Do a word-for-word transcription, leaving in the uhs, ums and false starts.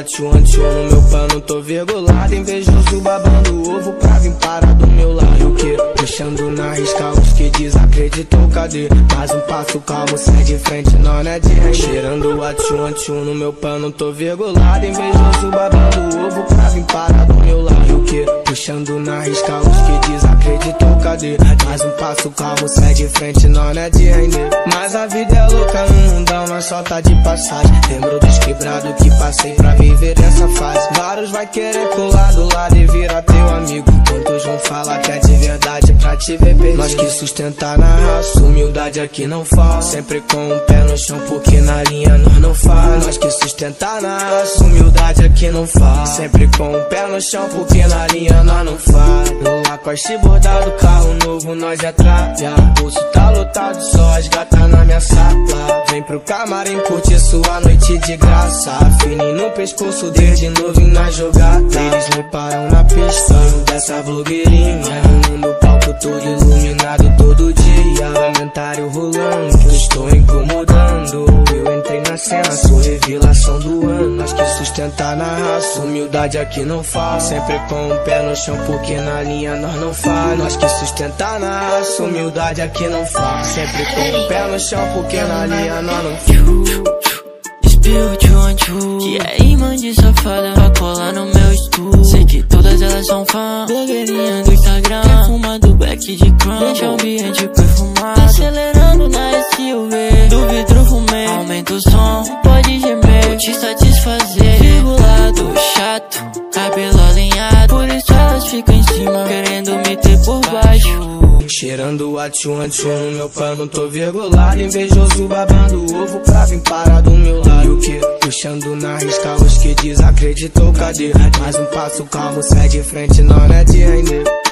atchum atchum no meu pano, tô virgulado. Invejoso babando ovo pra vir parar do meu lado. E o que? Puxando na risca os que desacreditou, cadê? Mais um passo calmo, sai de frente, não é de render. Cheirando atchum atchum no meu pano, tô virgulado. Invejoso babando ovo pra vir parar do meu lado. E o que? Puxando na risca os que desacreditou, cadê? Mais um passo calmo, sai de frente, não é de render. Mas a vida é louca no mundão, nós só tá de passagem. Lembro dos quebrados que passei pra viver essa fase. Vários vai querer colar do lado e virar teu amigo. Quantos vão falar que é de verdade pra te ver perdido. Nós que sustentar na raça, humildade aqui não falta. Sempre com o pé no chão porque na linha nós não faz. Nós que sustentar na raça, humildade aqui não falta. Sempre com o pé no chão porque na linha nós não faz. No Lacoste bordado, carro novo nós é trapia. Pulso tá lotado, só as gatas na minha sala. Vem pro camarim curtir sua noite de graça. Fininho no pescoço desde novinho na jogada. Eles me param na pista dessa blogueirinha. No mundo palco todo iluminado todo dia. Comentário rolando que eu estou incomodando. Eu entrei na cena, sou revelação do ano. Nós que sustentar na raça, humildade aqui não faz. Sempre com o pé no chão porque na linha nós não faz. Nós que sustentar na raça, humildade aqui não faz. Sempre com o pé no chão porque na linha nós não faz. Espirro tchum tchum, que é imã de safada pra colar no meu estúdio. Sei que todas elas são fã, blogueirinha do Instagram. Quer fumar do black de crumb, deixa o ambiente perfumado. Acelerando na S U V, do vidro fumê. Aumenta o som, pode gemer, vou te satisfazer. Virgulado, chato, cabelo alinhado. Por isso elas ficam em cima, querendo me ter por baixo. Cheirando atchum atchum no meu pano, tô virgulado. Invejoso babando ovo pra vir parar do meu lado. E o que? Puxando na risca os que desacreditou, cadê? Mais um passo calmo, sai de frente, não é de render.